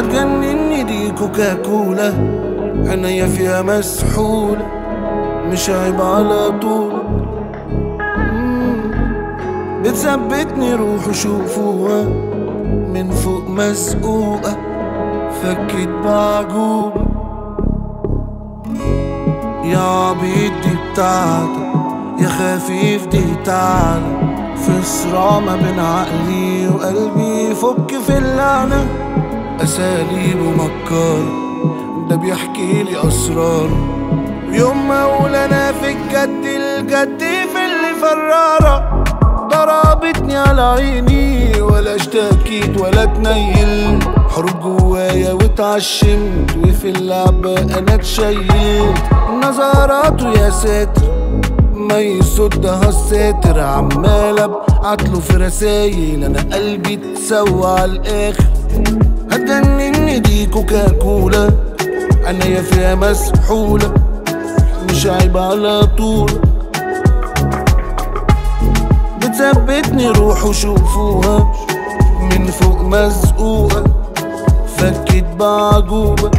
هتجنني دي كوكاكولا، عينيا فيها مسحولة مش عيب على طول. بتثبتني روحوا شوفوها من فوق مسقوقة، فكت بعجوبة. يا عبيط دي بتاعتك، يا خفيف دي تعالى، في صراع ما بين عقلي وقلبي فك في اللعنة. أساليب ومكارة ده بيحكي لي أسرار، يوم ما أقول أنا في الجد الجد في اللي فرارة. ضربتني على عيني ولا اشتكيت ولا اتنيل، حروب جوايا واتعشمت وفي اللعبة أنا اتشيلت. نظراته يا ساتر ما يصدها الساتر، عمال ابعتله في رسايل انا قلبي اتسوى على الاخر. هتجنني دي كوكاكولا، عينيا فيها مسحولة مش عيب على طول. بتثبتني روحوا شوفوها من فوق مسقوقة، فكت بعجوبة.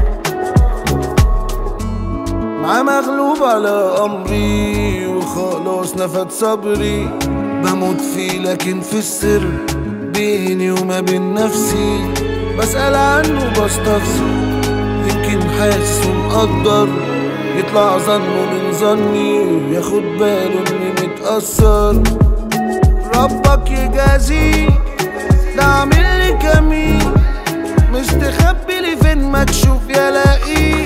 مع مغلوب على أمري وخلاص نفد صبري، بموت فيه لكن في السر بيني وما بين نفسي. بسأل عنه بستفسر يمكن حاسس ومقدر، يطلع ظنه من ظني ياخد باله اني متأثر. ربك يجازيه ده عاملي كمين، مستخبي لي فين مكشوف يلاقيه.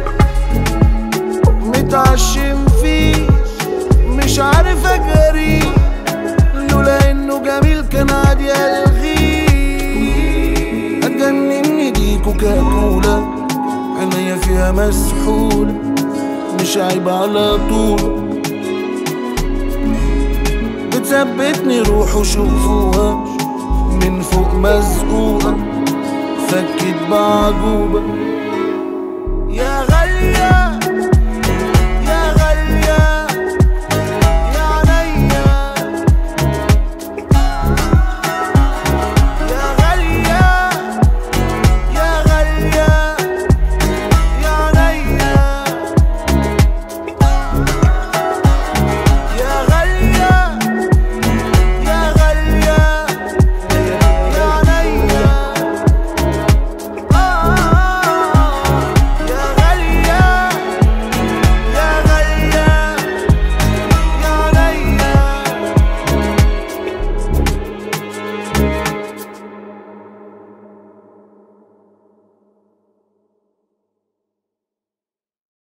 متعشم فيه مش عارف اجريه، لولا انه جميل كان عادي الغيه. هتجنني دي كوكاكولا، عينيا فيها مسحولة مش عيب على طول. بتثبتني روحوا شوفوها من فوق مسقوقة، فكت بعجوبة. يا غالية